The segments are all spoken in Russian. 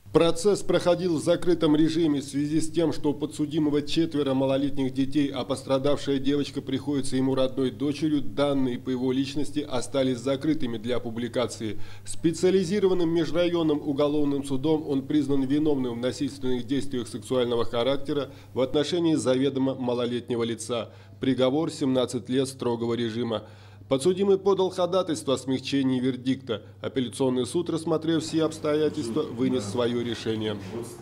Процесс проходил в закрытом режиме в связи с тем, что у подсудимого 4 малолетних детей, а пострадавшая девочка приходится ему родной дочерью. Данные по его личности остались закрытыми для публикации. Специализированным межрайонным уголовным судом он признан виновным в насильственных действиях сексуального характера в отношении заведомо малолетнего лица. Приговор 17 лет строгого режима. Подсудимый подал ходатайство о смягчении вердикта. Апелляционный суд, рассмотрев все обстоятельства, вынес свое решение.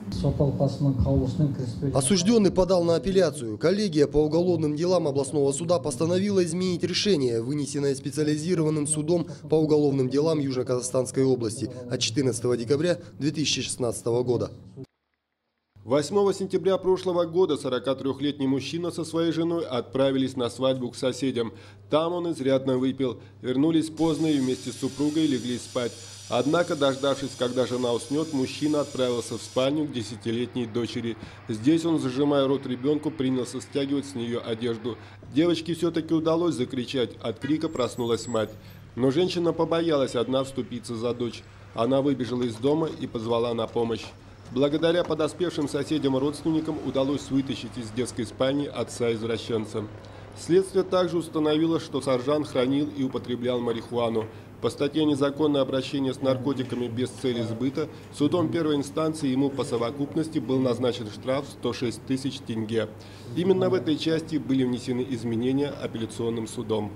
Осужденный подал на апелляцию. Коллегия по уголовным делам областного суда постановила изменить решение, вынесенное специализированным судом по уголовным делам Южно-Казахстанской области от 14 декабря 2016 года. 8 сентября прошлого года 43-летний мужчина со своей женой отправились на свадьбу к соседям. Там он изрядно выпил. Вернулись поздно и вместе с супругой легли спать. Однако, дождавшись, когда жена уснет, мужчина отправился в спальню к 10-летней дочери. Здесь он, зажимая рот ребенку, принялся стягивать с нее одежду. Девочке все-таки удалось закричать. От крика проснулась мать. Но женщина побоялась одна вступиться за дочь. Она выбежала из дома и позвала на помощь. Благодаря подоспевшим соседям и родственникам удалось вытащить из детской спальни отца-извращенца. Следствие также установило, что сержант хранил и употреблял марихуану. По статье «Незаконное обращение с наркотиками без цели сбыта» судом первой инстанции ему по совокупности был назначен штраф 106 тысяч тенге. Именно в этой части были внесены изменения апелляционным судом.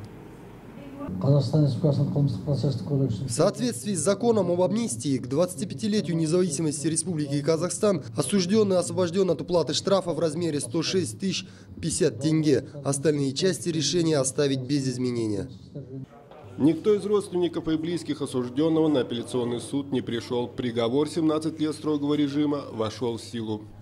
В соответствии с законом об амнистии к 25-летию независимости Республики Казахстан осужденный освобожден от уплаты штрафа в размере 106 тысяч 50 тенге. Остальные части решения оставить без изменения. Никто из родственников и близких осужденного на апелляционный суд не пришел. Приговор 17 лет строгого режима вошел в силу.